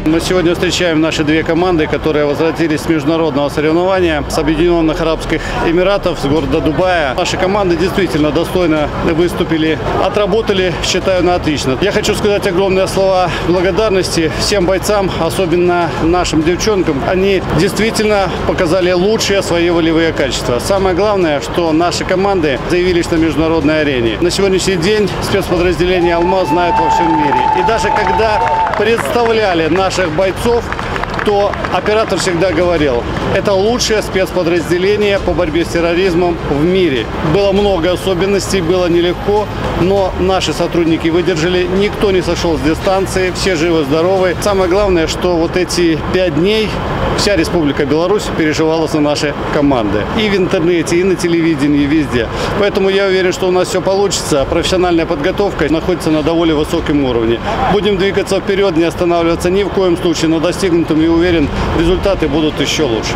Мы сегодня встречаем наши две команды, которые возвратились с международного соревнования с Объединенных Арабских Эмиратов, с города Дубая. Наши команды действительно достойно выступили, отработали, считаю, на отлично. Я хочу сказать огромные слова благодарности всем бойцам, особенно нашим девчонкам. Они действительно показали лучшие свои волевые качества. Самое главное, что наши команды заявились на международной арене. На сегодняшний день спецподразделение «Алмаз» знают во всем мире. И даже когда представляли наших бойцов, то оператор всегда говорил, это лучшее спецподразделение по борьбе с терроризмом в мире. Было много особенностей, было нелегко, но наши сотрудники выдержали, никто не сошел с дистанции, все живы-здоровы. Самое главное, что вот эти 5 дней вся Республика Беларусь переживала за наши команды. И в интернете, и на телевидении, везде. Поэтому я уверен, что у нас все получится. Профессиональная подготовка находится на довольно высоком уровне. Будем двигаться вперед, не останавливаться ни в коем случае на достигнутом, и уверен, результаты будут еще лучше.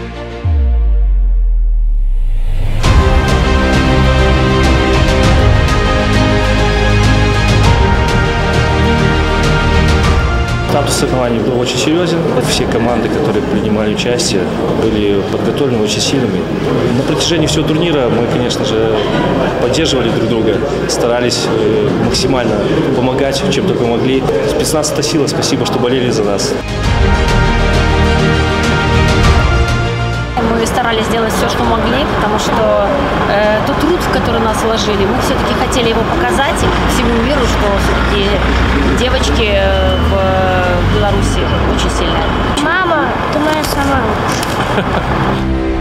Статус соревнований был очень серьезен. Все команды, которые принимали участие, были подготовлены очень сильными. На протяжении всего турнира мы, конечно же, поддерживали друг друга, старались максимально помогать, чем только могли. Спецназ – это сила, спасибо, что болели за нас. Мы старались сделать все, что могли, потому что тот труд, в который нас вложили, мы все-таки хотели его показать всему миру, что все-таки девочки в Беларуси очень сильные. Мама, ты моя сама.